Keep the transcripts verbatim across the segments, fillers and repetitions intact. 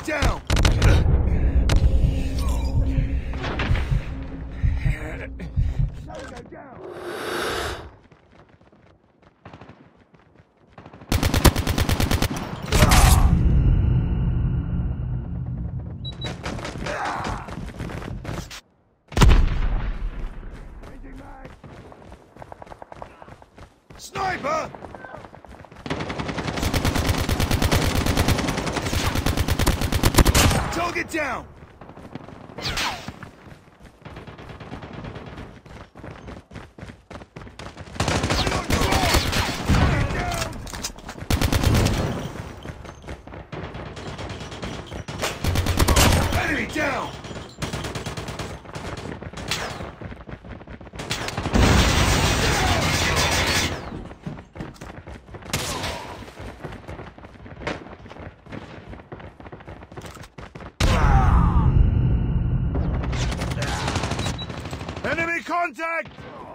down! Tango down! Sniper! Target down! Enemy down! Enemy contact!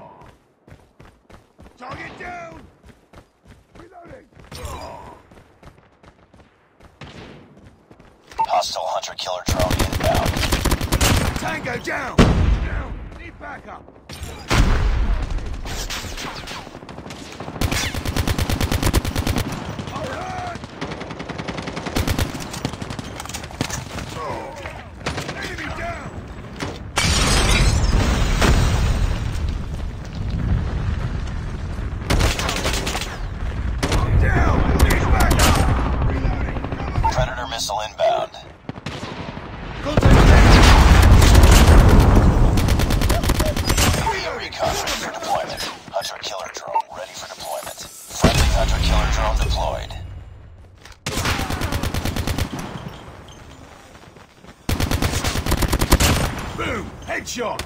Target down! Reloading! Hostile hunter-killer drone inbound. Tango down! Down! Need backup! I'll hurt! Enemy down! Down! Need backup! Reloading! Predator missile inbound. Recon ready for deployment. Hunter-killer drone ready for deployment. Friendly hunter-killer drone deployed. Boom! Headshot!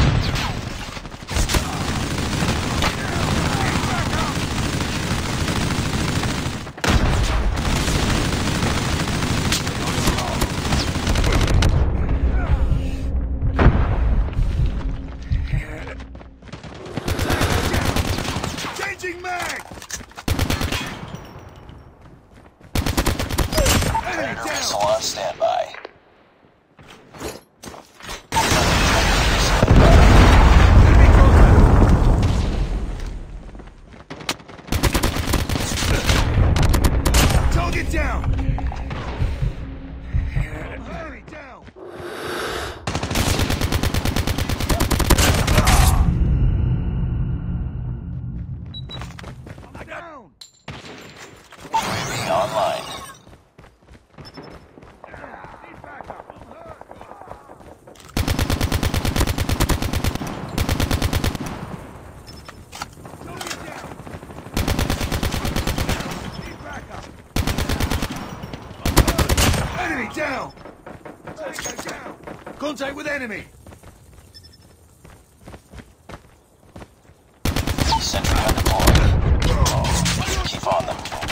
Changing mag! Enemy Predator down! missile on standby. Enemy contact! Target down! Enemy down! I'm down! U A V online. Need backup! Target down! Need backup! Enemy down! Tango down! Contact with enemy! Sentry gun deployed. Keep on them.